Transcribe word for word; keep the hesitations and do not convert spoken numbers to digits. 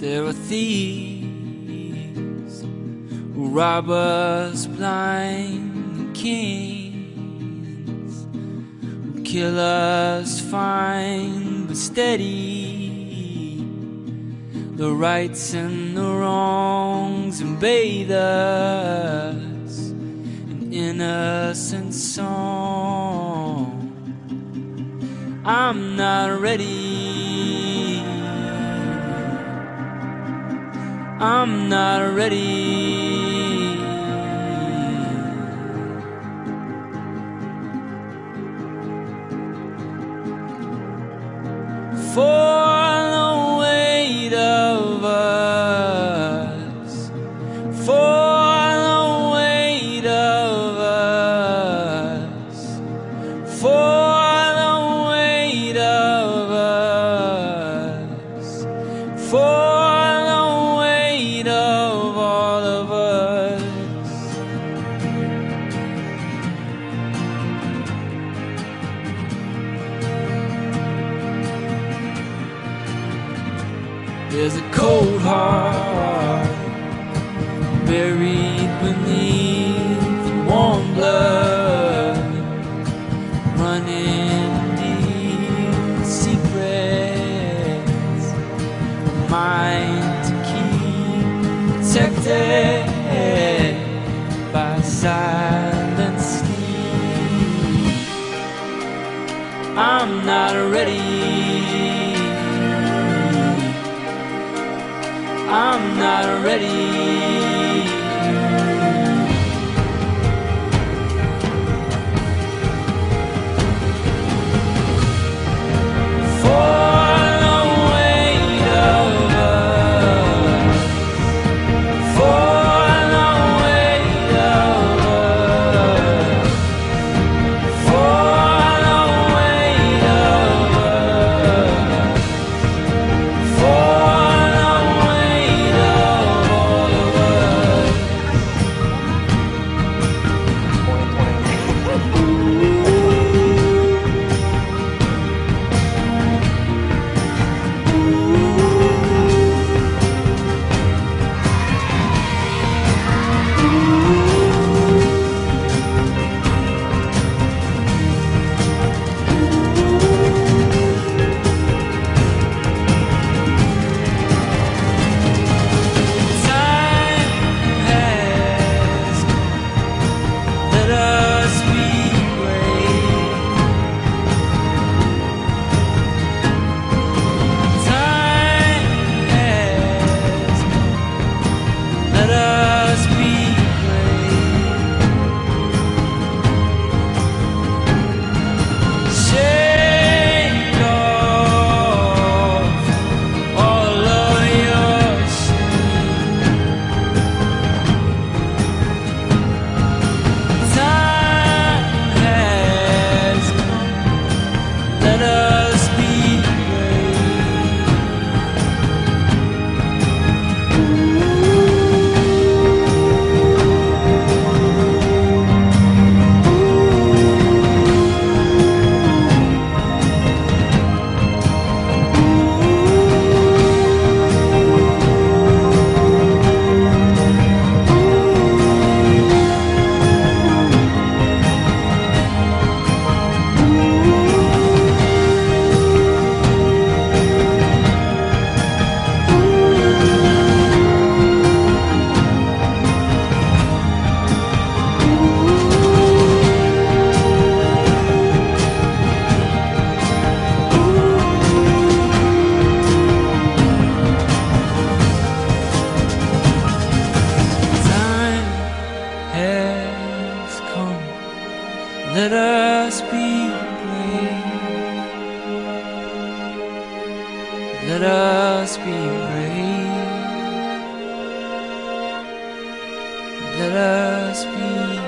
There are thieves who rob us blind, kings who kill us fine but steady. The rights and the wrongs invade us, an innocent song. I'm not ready, I'm not ready. For the weight of us, for the weight of us, for the weight of us, for of all of us. There's a cold heart buried beneath warm blood, running deep secrets, a mind to keep protected by silent sleep. I'm not ready, I'm not ready. Let us be brave. Let us be brave. Let us be